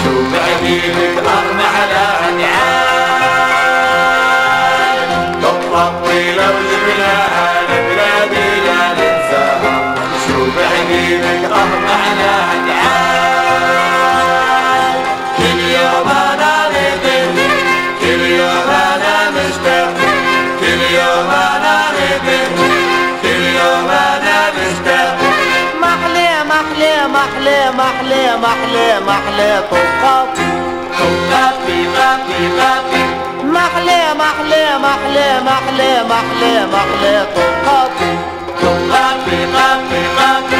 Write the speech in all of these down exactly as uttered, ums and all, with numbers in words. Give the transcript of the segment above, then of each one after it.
شوف عجيبك أغمى على عدعان تطفي لو جبناها لبلادي لا ننساها شوف عجيبك أغمى على عدعان كل يوم أنا رضيت كل يوم أنا مشتاق كل يوم أنا رضيت كل يوم أنا مشتاق محلي محلي محلي محلي محلي محلي طقاطي طقاطي قاطي قاطي محلي محلي محلي محلي محلي محلي طقاطي طقاطي قاطي قاطي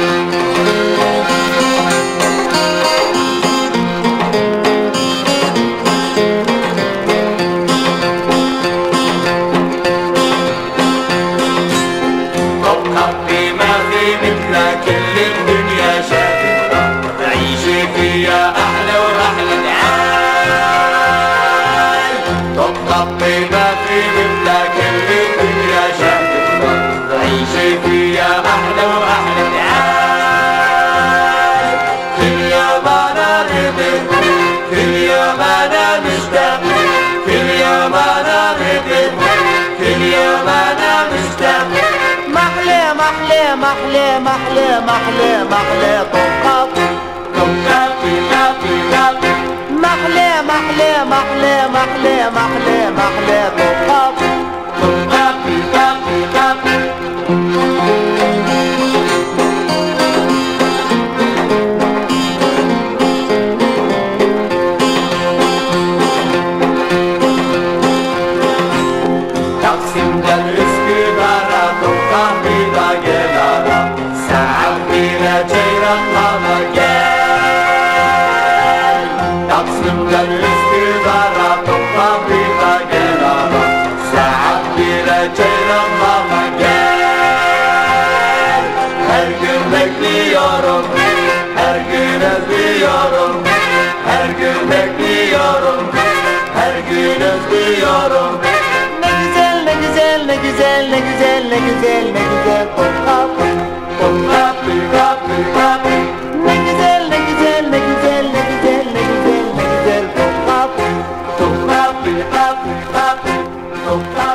طقاطي ما في مثلها كل الدنيا شافتها تعيشي فيها أحلى وأحلى دعاي طقاطي ما في مثلها كل الدنيا شافتها تعيشي فيها أحلى وأحلى دعاي كل يوم أنا رضيت كل يوم أنا مشتاق كل يوم أنا رضيت كل يوم أنا مشتاق محلي محلي محلي محلي محلي محلي طقاطي طقاطي قاطي قاطي محلي محلي محلي محلي محلي محلي طقاطي طقاطي قاطي قاطي تقسيم الرزق دارا طقاطي دا جلالة ساعة بينا جيرا طابا جاي تقسيم الرزق دارا طقاطي دا جلالة ساعة بينا جيرا طابا جاي her gün bekliyorum her gün özlüyorum her gün bekliyorum her gün özlüyorum ne güzel ne güzel ne güzel ne güzel ne güzel ne güzel طقاطي طقاطي قاطي قاطي ne güzel ne güzel ne güzel ne güzel ne güzel ne güzel طقاطي طقاطي قاطي قاطي طقاطي